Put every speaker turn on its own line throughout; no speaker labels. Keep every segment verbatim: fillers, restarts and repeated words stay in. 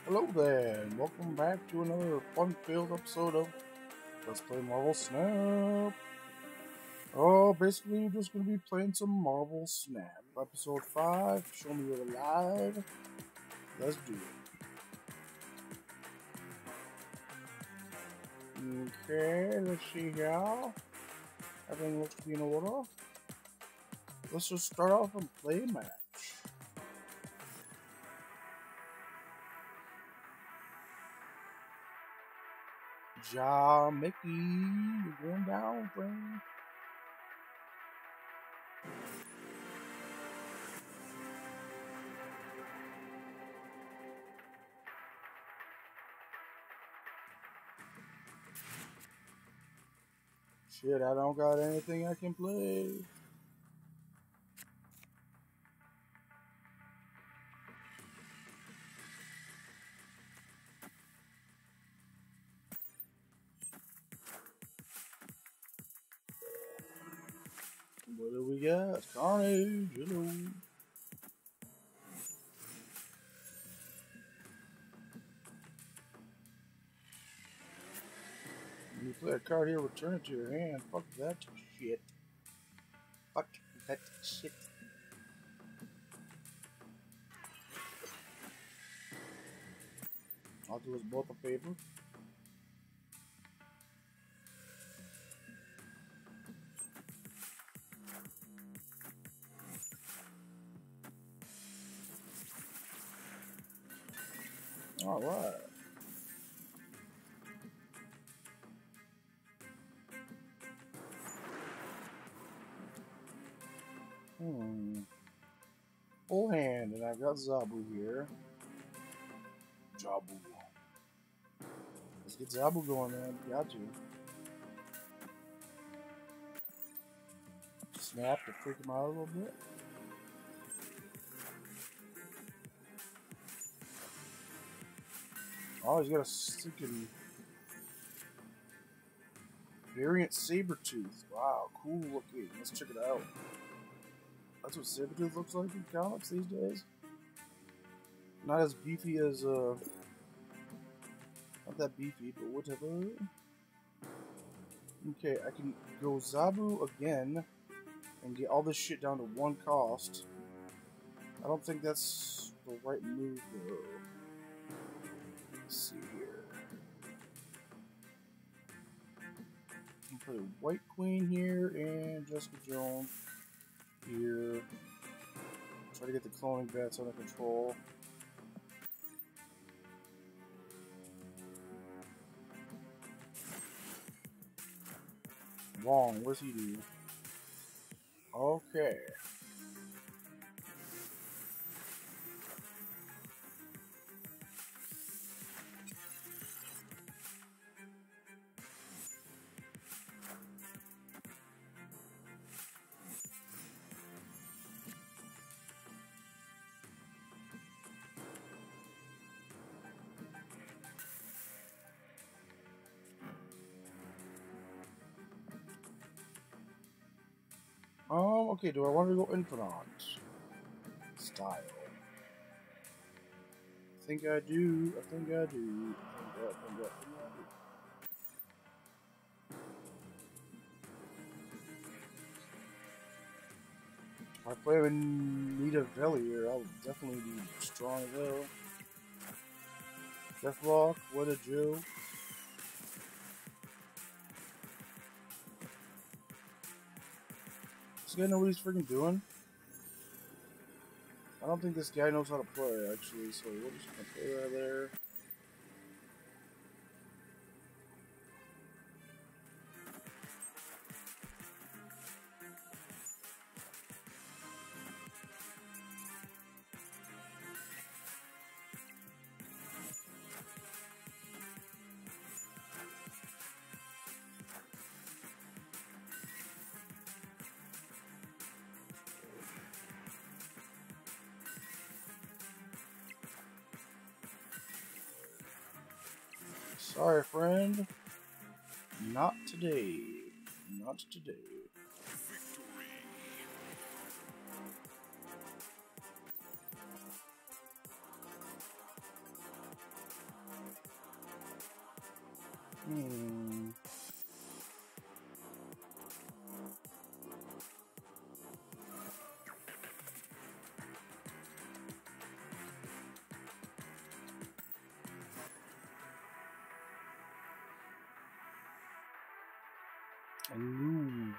Hello there, and welcome back to another fun-filled episode of Let's Play Marvel Snap. Oh, basically, we're just going to be playing some Marvel Snap. Episode five, Show Me You're Alive. Let's do it. Okay, let's see here. Everything looks to be in order. Let's just start off and play a match. Ja, Mickey, you're going down, friend. Shit, I don't got anything I can play. What do we got? Carnage, hello. You play a card here, return it to your hand. Fuck that shit. Fuck that shit. I'll do us both a favor. Alright. Hmm. Full hand, and I've got Zabu here. Zabu. Let's get Zabu going, man. Got to. Snap to freak him out a little bit. Oh, he's got a stinking variant Sabretooth. Wow, cool looking. Let's check it out. That's what Sabretooth looks like in comics these days. Not as beefy as, uh... not that beefy, but whatever. Okay, I can go Zabu again and get all this shit down to one cost. I don't think that's the right move, though. Let's see here. I'm gonna play White Queen here and Jessica Jones here. Try to get the cloning bats under control. Wrong, what's he do? Okay. Um, okay, do I want to go Infinite? Style. I think I do. I think I do. I think I, I think I, I think I do. If I play with Nita Velier, I'll definitely be strong as hell. Deathlock, what a joke. This guy know what he's freaking doing? I don't think this guy knows how to play, actually, so we're just gonna play right there. Sorry, friend. Not today. Not today. Hmm. Ooh.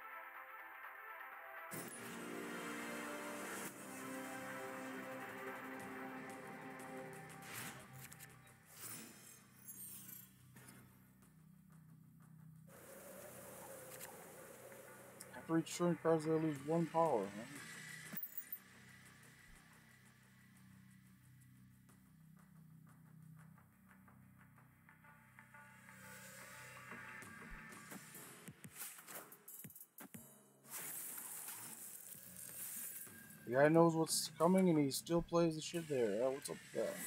After each turn, cards that lose one power. Huh? The guy knows what's coming and he still plays the shit there. Uh, what's up with that?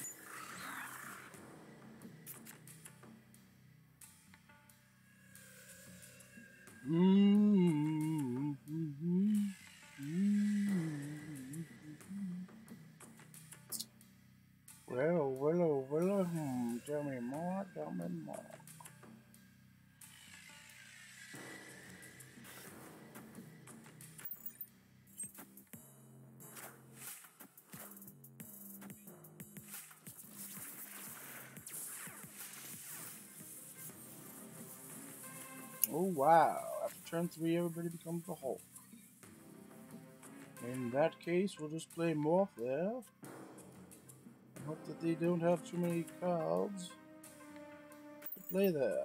Mm-hmm. Mm-hmm. Well, well, well, hmm. Tell me more, tell me more. Oh wow, after turn three everybody becomes the Hulk. In that case, we'll just play Morph there. I hope that they don't have too many cards to play there.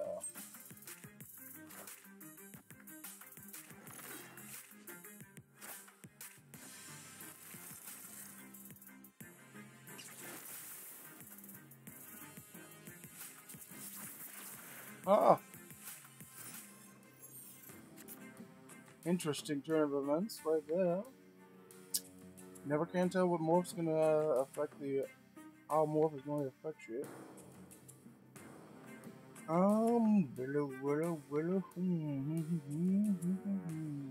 Ah! Interesting turn of events right there. Never can tell what Morph's gonna affect the... how Morph is going to affect you. Um, willow, willow, willow. Hmm, hmm, hmm, hmm, hmm.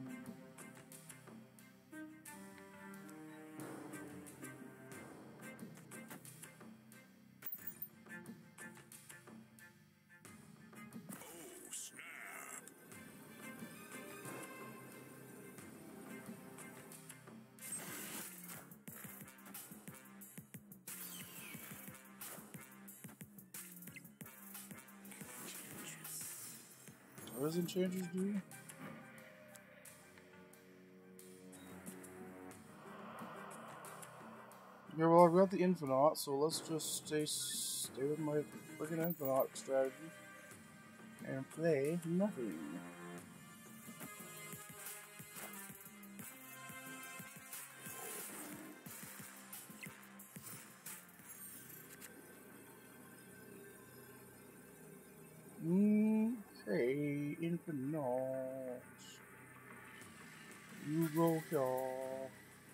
What does Enchanters do? Yeah, well, I've got the Infinite, so let's just stay stay with my freaking Infinite strategy and play nothing. Okay, Infinite. You go here.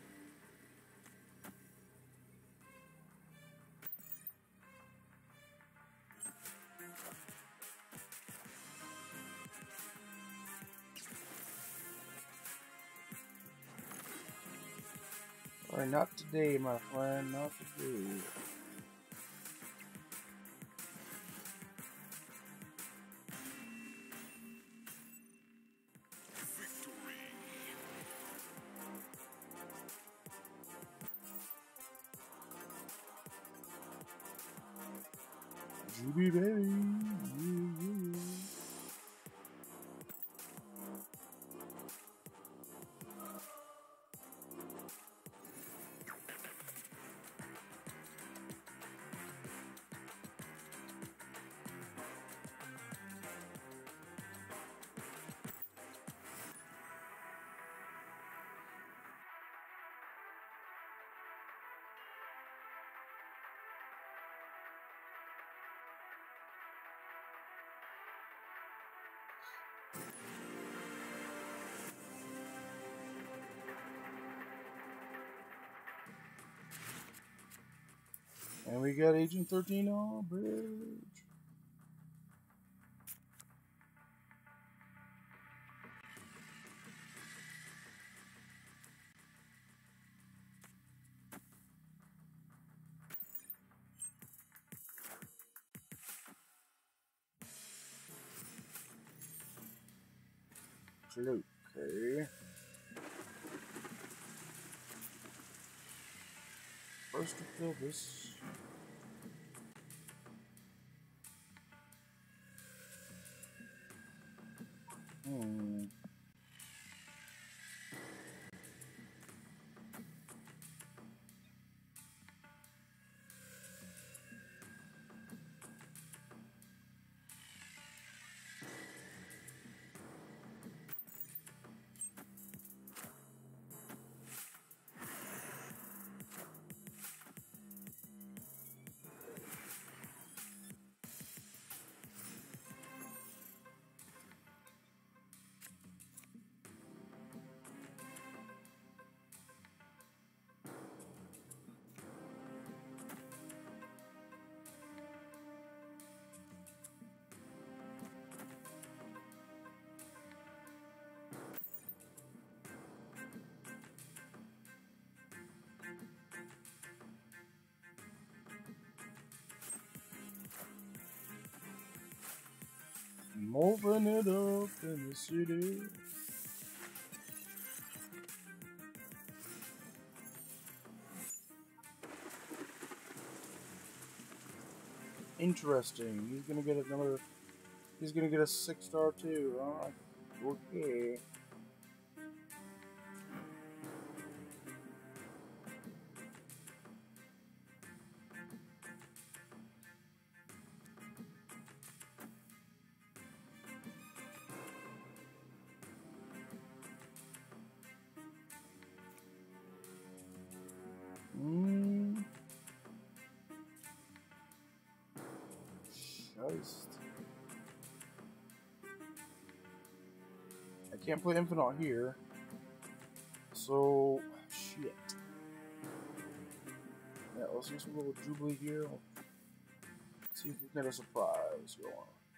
Alright, not today, my friend, not today. Juby baby. Yeah, yeah. And we got Agent thirteen on bridge. Okay. First to fill this. Hmm. Moving it up in the city. Interesting. He's gonna get another. He's gonna get a six star too. Huh? Okay. Hmm. Just. I can't play Infinite here. So shit. Yeah, let's do some little Jubilee here. See if we can get a surprise going.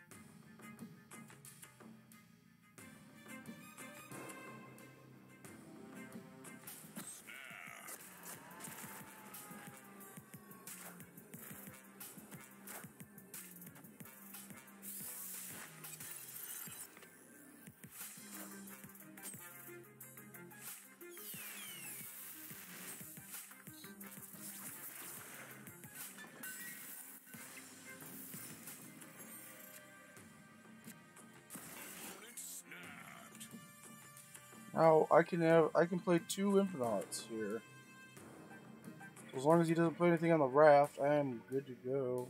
Now I can have I can play two Infinites here. So as long as he doesn't play anything on the raft, I am good to go.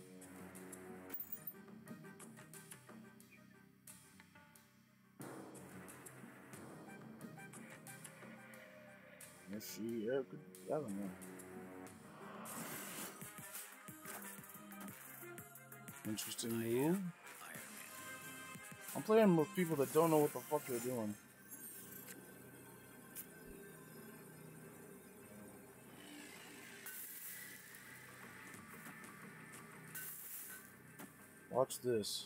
Yes, she. Yeah, good. I don't know. Interesting move. I'm playing with people that don't know what the fuck they're doing. Watch this.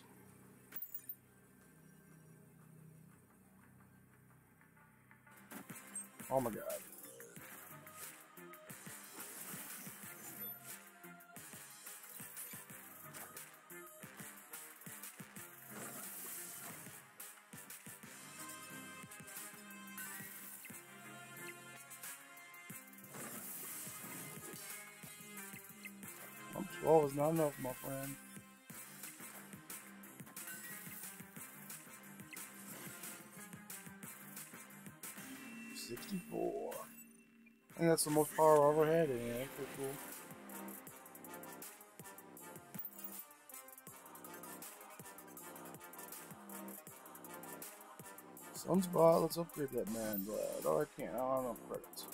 Oh my god. twelve is not enough, my friend. sixty-four. I think that's the most power I've ever had in it. Pretty cool. Sunspot, let's upgrade that man. But oh, I can't. I don't have credits.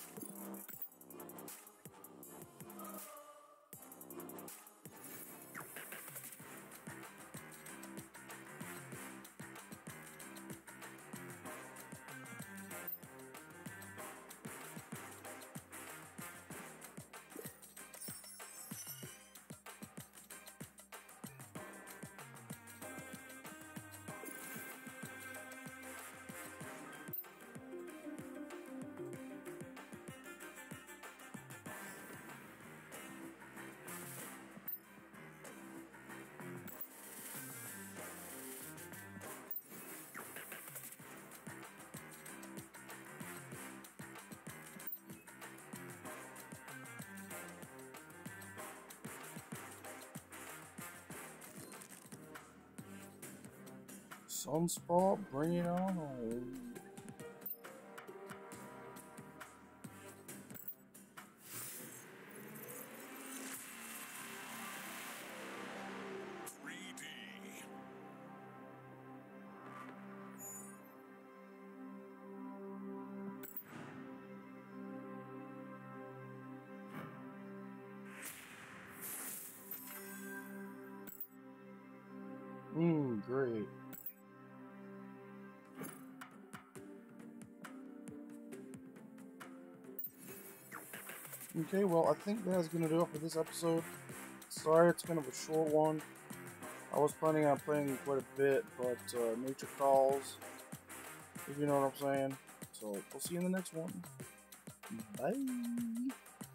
Sunspot, bring it on home. Mmm, great. Okay, well, I think that's gonna do it for this episode. Sorry, it's kind of a short one. I was planning on playing quite a bit, but uh, nature calls, if you know what I'm saying. So, we'll see you in the next one. Bye!